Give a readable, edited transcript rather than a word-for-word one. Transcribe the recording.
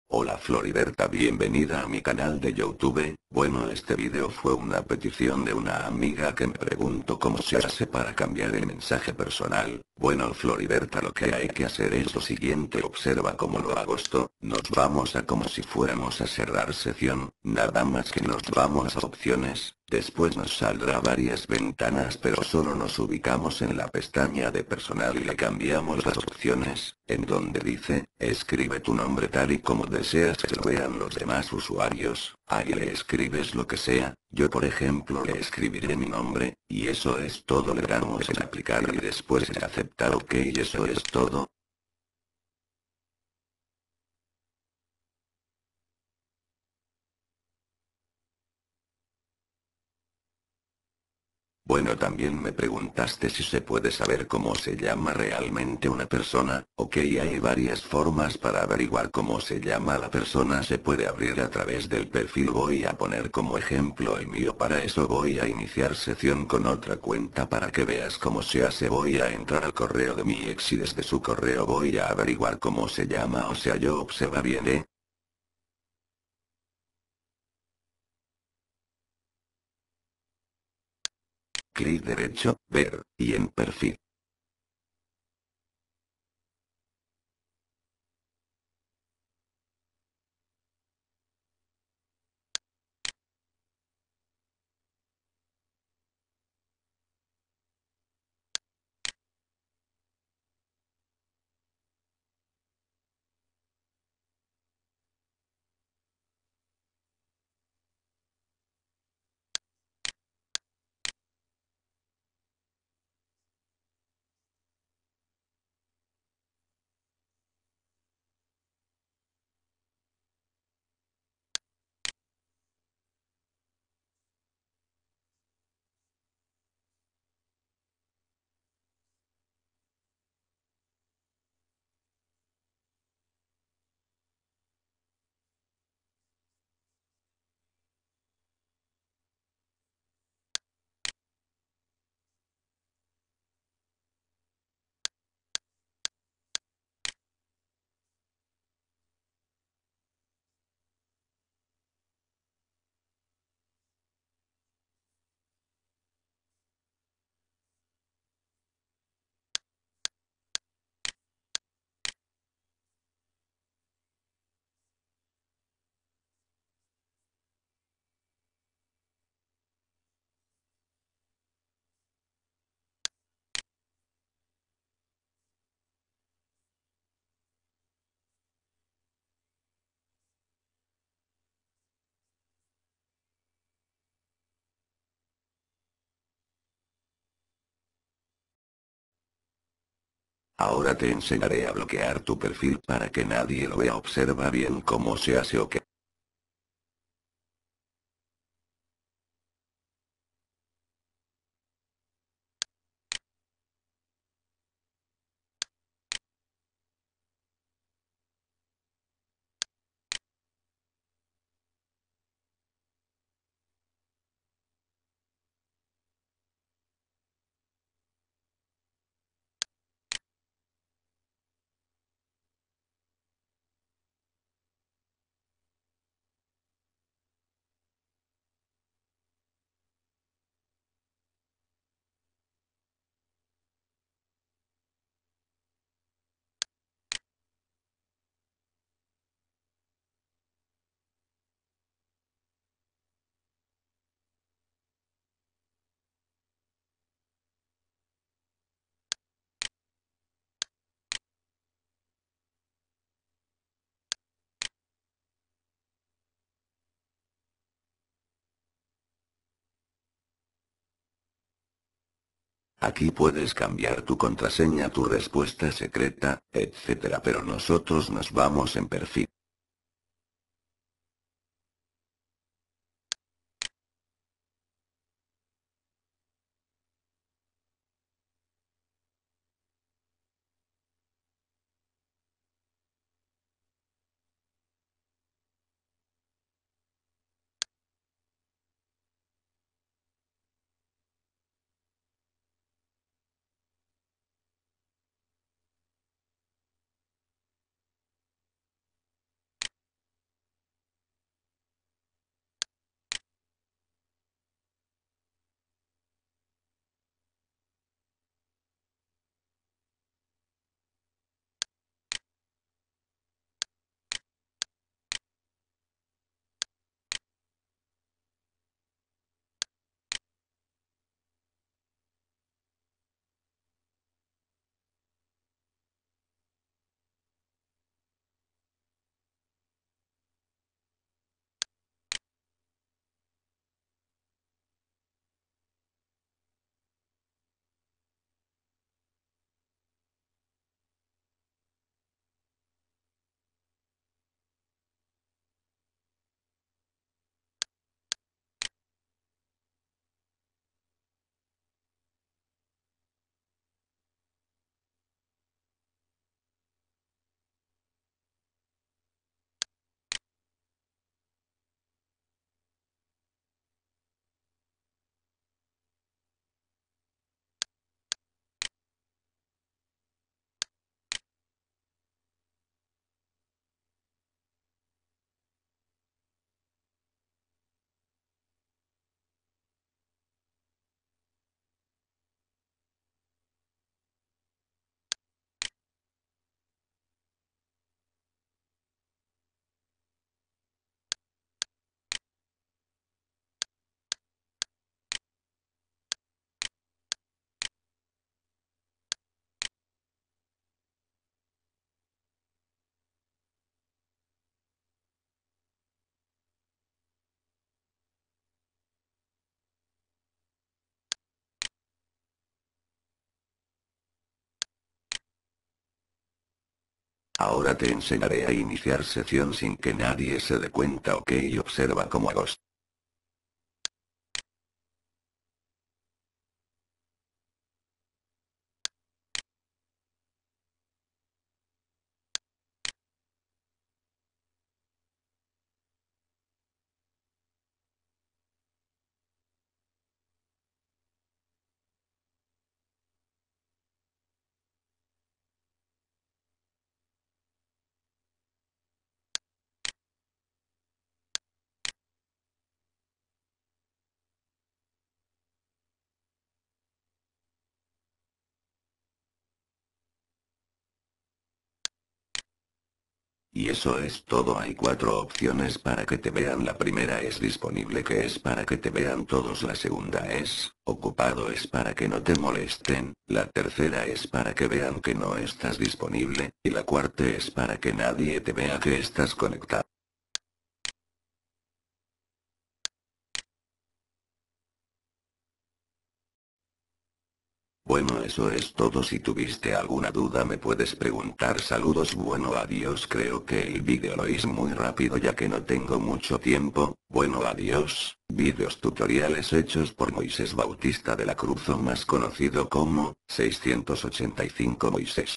Hola Floriberta, bienvenida a mi canal de YouTube. Bueno, este video fue una petición de una amiga que me preguntó cómo se hace para cambiar el mensaje personal. Bueno Floriberta, lo que hay que hacer es lo siguiente, observa cómo lo hago esto. Nos vamos a como si fuéramos a cerrar sesión, nada más que nos vamos a opciones. Después nos saldrá varias ventanas, pero solo nos ubicamos en la pestaña de personal y le cambiamos las opciones, en donde dice, escribe tu nombre tal y como deseas que lo vean los demás usuarios. Ahí le escribes lo que sea, yo por ejemplo le escribiré mi nombre, y eso es todo. Le damos en aplicar y después en aceptar, ok, y eso es todo. Bueno, también me preguntaste si se puede saber cómo se llama realmente una persona. Ok, hay varias formas para averiguar cómo se llama la persona. Se puede abrir a través del perfil. Voy a poner como ejemplo el mío. Para eso voy a iniciar sesión con otra cuenta para que veas cómo se hace. Voy a entrar al correo de mi ex y desde su correo voy a averiguar cómo se llama. O sea, yo observa bien, clic derecho, ver, y en perfil. Ahora te enseñaré a bloquear tu perfil para que nadie lo vea. Observa bien cómo se hace, ok. Aquí puedes cambiar tu contraseña, tu respuesta secreta, etcétera, pero nosotros nos vamos en perfil. Ahora te enseñaré a iniciar sesión sin que nadie se dé cuenta, ok, y observa cómo hago. Y eso es todo, hay 4 opciones para que te vean. La primera es disponible, que es para que te vean todos. La segunda es ocupado, es para que no te molesten. La tercera es para que vean que no estás disponible. Y la cuarta es para que nadie te vea que estás conectado. Bueno, eso es todo. Si tuviste alguna duda me puedes preguntar. Saludos, bueno, adiós. Creo que el vídeo lo hice muy rápido ya que no tengo mucho tiempo. Bueno, adiós. Vídeos tutoriales hechos por Moisés Bautista de la Cruz, o más conocido como 685 Moisés.